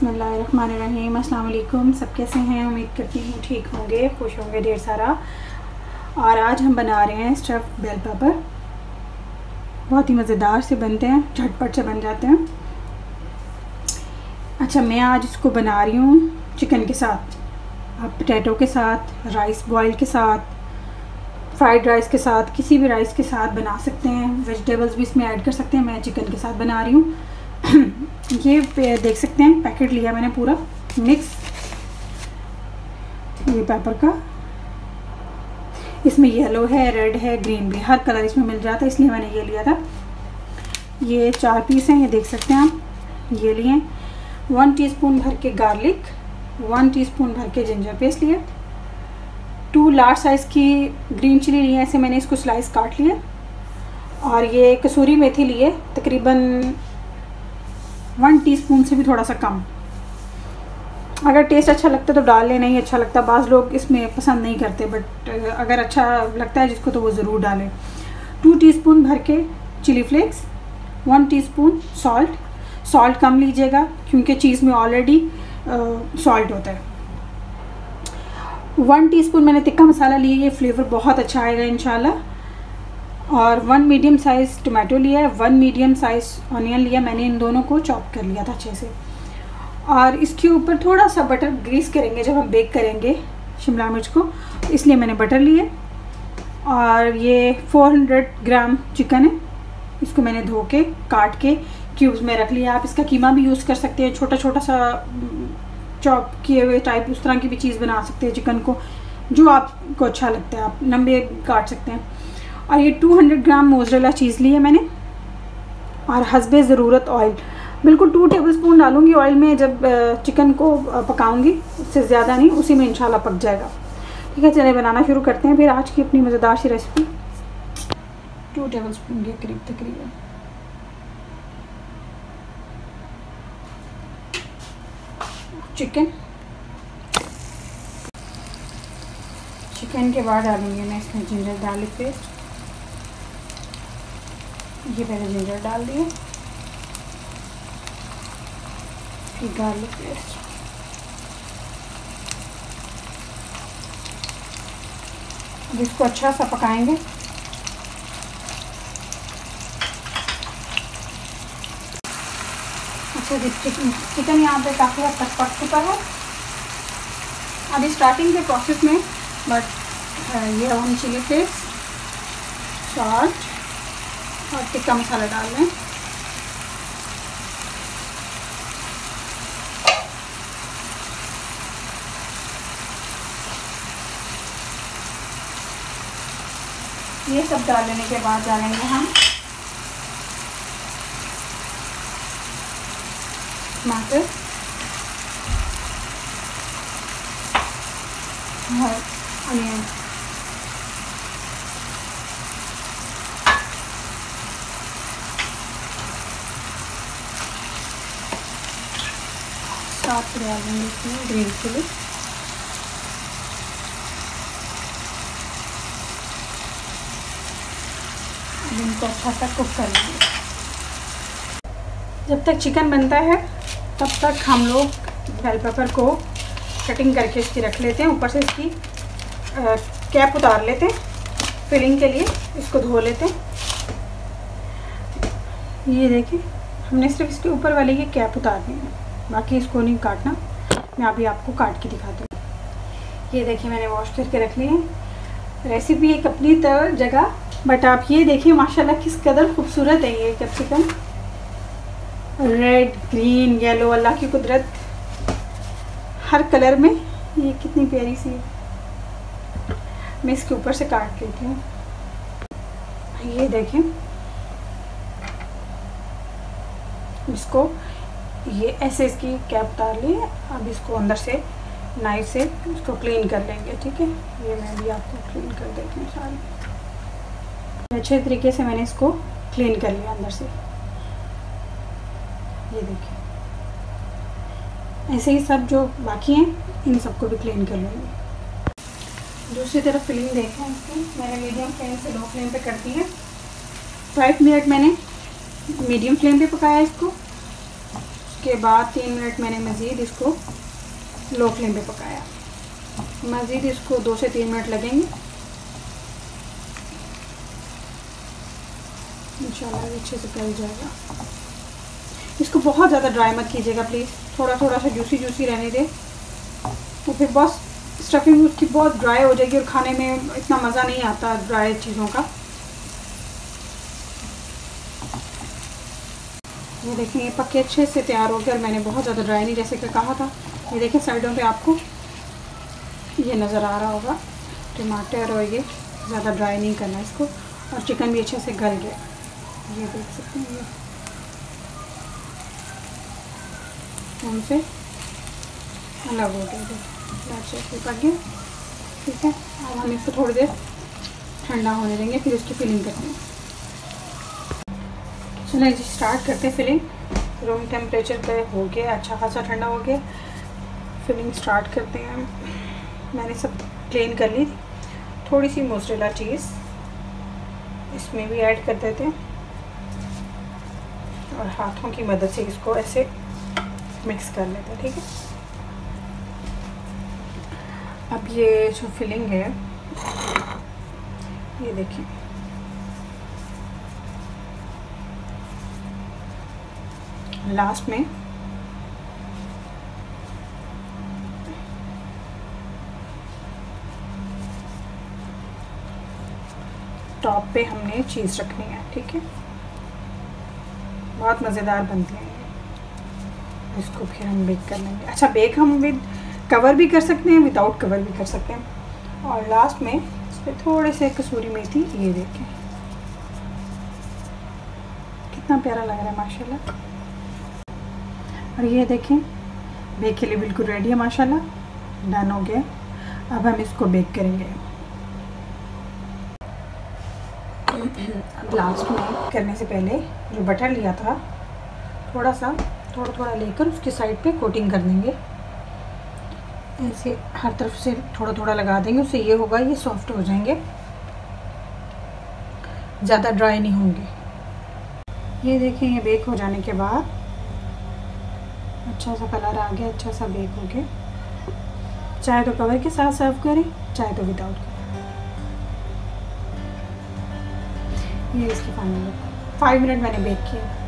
बिस्मिल्लाहिर्रहमानिर्रहीम। अस्सलाम वालेकुम। सब कैसे हैं? उम्मीद करती हूँ ठीक होंगे, खुश होंगे ढेर सारा। और आज हम बना रहे हैं स्टफ़ बेल पेपर। बहुत ही मज़ेदार से बनते हैं, झटपट से बन जाते हैं। अच्छा, मैं आज इसको बना रही हूँ चिकन के साथ। आप पोटैटो के साथ, राइस बॉयल के साथ, फ्राइड राइस के साथ, किसी भी राइस के साथ बना सकते हैं। वेजिटेबल्स भी इसमें ऐड कर सकते हैं। मैं चिकन के साथ बना रही हूँ। ये देख सकते हैं, पैकेट लिया मैंने पूरा मिक्स ये पेपर का। इसमें येलो है, रेड है, ग्रीन भी, हर कलर इसमें मिल जाता है, इसलिए मैंने ये लिया था। ये 4 पीस हैं, ये देख सकते हैं आप। ये लिए 1 टीस्पून भर के गार्लिक, 1 टीस्पून भर के जिंजर पेस्ट लिए, 2 लार्ज साइज़ की ग्रीन चिली लिए, ऐसे मैंने इसको स्लाइस काट लिया। और ये कसूरी मेथी लिए, तकरीबन 1 टीस्पून से भी थोड़ा सा कम। अगर टेस्ट अच्छा लगता है तो डाल लें, नहीं अच्छा लगता, बाज़ लोग इसमें पसंद नहीं करते, बट अगर अच्छा लगता है जिसको तो वो ज़रूर डालें। 2 टीस्पून भर के चिली फ्लेक्स, 1 टीस्पून सॉल्ट कम लीजिएगा क्योंकि चीज़ में ऑलरेडी सॉल्ट होता है। 1 टीस्पून मैंने तिक्का मसाला लिया, ये फ्लेवर बहुत अच्छा आएगा इंशाल्लाह। और 1 मीडियम साइज़ टमाटो लिया है, 1 मीडियम साइज़ ऑनियन लिया, मैंने इन दोनों को चॉप कर लिया था अच्छे से। और इसके ऊपर थोड़ा सा बटर ग्रीस करेंगे जब हम बेक करेंगे शिमला मिर्च को, इसलिए मैंने बटर लिए। और ये 400 ग्राम चिकन है, इसको मैंने धो के काट के क्यूब्स में रख लिया। आप इसका कीमा भी यूज़ कर सकते हैं, छोटा छोटा सा चॉप किए हुए टाइप, उस तरह की भी चीज़ बना सकते हैं चिकन को, जो आपको अच्छा लगता है, आप लंबे काट सकते हैं। और ये 200 ग्राम मोज़रेला चीज़ ली है मैंने। और हस्बे ज़रूरत ऑयल, बिल्कुल 2 टेबलस्पून डालूँगी ऑयल में जब चिकन को पकाऊंगी, उससे ज़्यादा नहीं, उसी में इंशाल्लाह पक जाएगा। ठीक है, चलिए बनाना शुरू करते हैं फिर आज की अपनी मज़ेदार सी रेसिपी। 2 टेबलस्पून के करीब तकरीबन चिकन के बाद डालूंगी मैं इसमें जिंजर गार्लिक पेस्ट। ये पहले जिंजर डाल दिए, फिर गार्लिक पेस्ट, अब इसको अच्छा सा पकाएंगे। अच्छा, चिकन यहाँ पे काफ़ी हद तक पक चुका है। अभी स्टार्टिंग के प्रोसेस में बट ये हम चिली फ्लेक्स, सॉल्ट और टिक्का मसाला डाल लें। ये सब डाल लेने के बाद डालेंगे हम टमाटर और अनियन। साथ डाल देंगे इसमें ग्रीन चिली, इनको अच्छा सा कुक कर लेंगे। जब तक चिकन बनता है तब तक हम लोग बेल पेपर को कटिंग करके इसकी रख लेते हैं। ऊपर से इसकी कैप उतार लेते हैं फिलिंग के लिए, इसको धो लेते हैं। ये देखिए, हमने सिर्फ इसके ऊपर वाले ये कैप उतारनी है, बाकी इसको नहीं काटना। मैं अभी आपको काट के दिखाती हूँ। ये देखिए, मैंने वॉश करके रख ली है। रेसिपी एक अपनी जगह, बट आप ये देखिए माशाल्लाह किस कदर खूबसूरत है ये कैप्सिकम। रेड, ग्रीन, येलो, अल्लाह की कुदरत, हर कलर में ये कितनी प्यारी सी है। मैं इसके ऊपर से काट लेती हूँ। ये देखें, इसको ये ऐसे इसकी कैप उतार ली। अब इसको अंदर से नाइफ से इसको क्लीन कर लेंगे। ठीक है, ये मैं भी आपको क्लीन कर देती हूँ सारी। अच्छे तरीके से मैंने इसको क्लीन कर लिया अंदर से। ये देखिए, ऐसे ही सब जो बाकी हैं इन सबको भी क्लीन कर लूँगी। दूसरी तरफ फिलिंग देखें इसकी, मैंने मीडियम फ्लेम से लो फ्लेम पे कर दी है। 5 मिनट मैंने मीडियम फ्लेम पे पकाया इसको। उसके बाद 3 मिनट मैंने मज़ीद इसको लो फ्लेम पे पकाया। मज़ीद इसको 2 से 3 मिनट लगेंगे इंशाल्लाह अच्छे से गल जाएगा। इसको बहुत ज़्यादा ड्राई मत कीजिएगा प्लीज़, थोड़ा थोड़ा सा जूसी जूसी रहने दें, तो फिर बस स्टफिंग उसकी बहुत ड्राई हो जाएगी और खाने में इतना मज़ा नहीं आता ड्राई चीज़ों का। ये देखिए ये पक्के अच्छे से तैयार हो गया और मैंने बहुत ज़्यादा ड्राई नहीं जैसे कि कहा था। ये देखिए साइडों पे आपको ये नज़र आ रहा होगा टमाटर, और ये ज़्यादा ड्राई नहीं करना इसको, और चिकन भी अच्छे से गल गया, ये देख सकते हैं ये हमसे अलग हो गया, अच्छे से पक गया। ठीक है, अब हम इसको थोड़ी देर ठंडा होने देंगे, फिर इसकी फिलिंग करते हैं। चलिए जी स्टार्ट करते हैं फिलिंग। रूम टेम्परेचर पे हो गया, अच्छा खासा ठंडा हो गया, फिलिंग स्टार्ट करते हैं। मैंने सब प्लेन कर ली थी, थोड़ी सी मोज़रेला चीज़ इसमें भी ऐड कर देते हैं और हाथों की मदद से इसको ऐसे मिक्स कर लेते हैं। ठीक है, अब ये जो फिलिंग है ये देखिए, लास्ट में टॉप पे हमने चीज़ रखनी है। ठीक है, बहुत मज़ेदार बनती है। इसको फिर हम बेक कर लेंगे। अच्छा, बेक हम विद कवर भी कर सकते हैं, विदाउट कवर भी कर सकते हैं। और लास्ट में इस पर थोड़े से कसूरी मेथी, ये देखें कितना प्यारा लग रहा है माशाल्लाह। और ये देखें बेक के लिए बिल्कुल रेडी है माशाल्लाह, डन हो गया। अब हम इसको बेक करेंगे। अब लास्ट में करने से पहले जो बटर लिया था थोड़ा थोड़ा लेकर उसके साइड पे कोटिंग कर देंगे, ऐसे हर तरफ से थोड़ा थोड़ा लगा देंगे। उससे ये होगा ये सॉफ्ट हो जाएंगे, ज़्यादा ड्राई नहीं होंगे। ये देखें ये बेक हो zaने के बाद अच्छा सा कलर आ गया, अच्छा सा बेक हो गया। चाहे तो कवर के साथ सर्व करें, चाहे तो विदाउट करें। ये इसकी फाइनल लुक। 5 मिनट मैंने बेक किया।